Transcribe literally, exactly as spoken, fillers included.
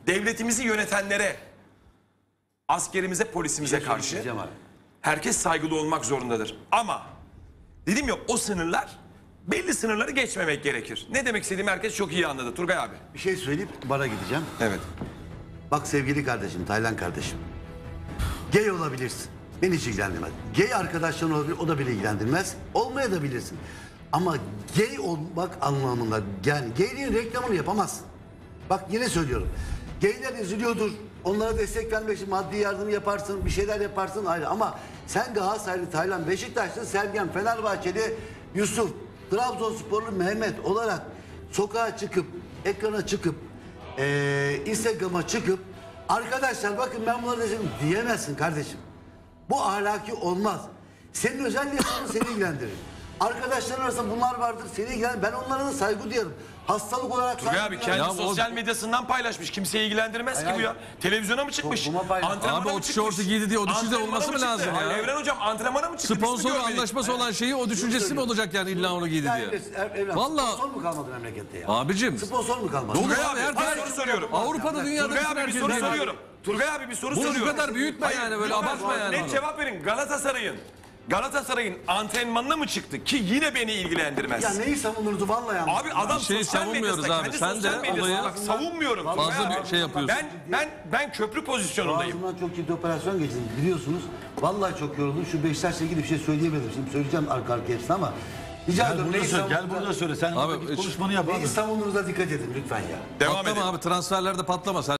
devletimizi yönetenlere, askerimize, polisimize şey karşı herkes saygılı olmak zorundadır. Ama dedim ya, o sınırlar, belli sınırları geçmemek gerekir. Ne demek istediğimi herkes çok iyi anladı. Turgay abi. Bir şey söyleyip bara gideceğim. Evet. Bak sevgili kardeşim, Taylan kardeşim. Gay olabilirsin. Beni hiç ilgilendirmez. Gay arkadaşların olabilir, o da beni ilgilendirmez. Olmaya da bilirsin. Ama gay olmak anlamında, yani gayliğin reklamını yapamazsın. Bak yine söylüyorum. Gayler üzülüyordur. Onlara destek vermek için maddi yardım yaparsın, bir şeyler yaparsın ayrı. Ama sen Galatasaraylı, Taylan, Beşiktaşlı Sergen, Fenerbahçeli Yusuf, Trabzonsporlu Mehmet olarak sokağa çıkıp, ekrana çıkıp, ee, Instagram'a çıkıp, arkadaşlar bakın ben bunları dedim diyemezsin kardeşim. Bu ahlaki olmaz. Senin özel yaşamın seni ilgilendirir. Arkadaşların arasında bunlar vardır, seni ilgilendirir. Ben onlara da saygı duyarım. Hastalık olarak... Turgay abi kendi Ya sosyal o- medyasından paylaşmış. Kimseyi ilgilendirmez ki bu ya. Televizyona mı çıkmış? Topluma paylaş- Antrenmana Abi mı o çıkmış? tişörtü giydi diye o düşünce Antrenmana olması mı çıktı? lazım ya? Hayır, Evren hocam antrenmana mı çıktı? Biz mi Sponsor görmedik? anlaşması olan şeyi o düşüncesi mi olacak yani illa onu giydi Yani, diye? ev- evlat, Vallahi- Sponsor mu kalmadı memlekette ya? Abicim. Sponsor mu kalmadı? Doğru Turgay abi, abi, herkes- bir soru soruyorum. Avrupa'da dünyada Turgay bütün abi bir herkes soru giydi. soruyorum. Turgay abi bir soru Bunu bu soruyorum. kadar büyütme yani, böyle lütfen abartma yani Net onu. cevap verin. Galatasaray'ın Galatasaray'ın antrenmanına mı çıktı ki yine beni ilgilendirmez. Ya neyi savunurdu vallahi ama. Abi adam Bir şey sosyal savunmuyoruz medyasında, abi. kendi Sen sosyal de medyasında olayı bak, savunmuyorum. fazla Turgay bir abi. şey yapıyorsun. Ben ben ben köprü pozisyonundayım. Ağzımdan çok ciddi operasyon geçirdim biliyorsunuz. Vallahi çok yoruldum. Şu Beşiktaş'la ilgili bir şey söyleyemedim. Şimdi söyleyeceğim arka arka hepsini ama. Rica Gel ediyorum. burada neyi söyle, gel savunduğunuza- burada söyle. Sen Abi, abi, hiç- konuşmanı yap abi. Neyi savunduğunuza dikkat edin lütfen ya. Devam Patlama edelim. abi, transferlerde patlama. Sen